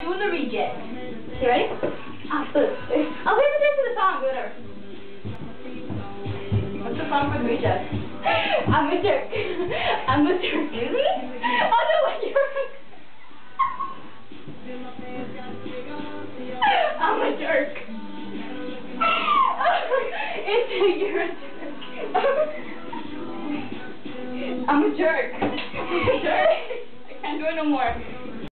Doing the reject. You ready? I'll put it to the song, whatever. What's the song for the reject? I'm a jerk. I'm a jerk. Really? Oh no, what jerk? I'm a jerk. You're a jerk. I'm a jerk. I'm a jerk. I can't do it no more.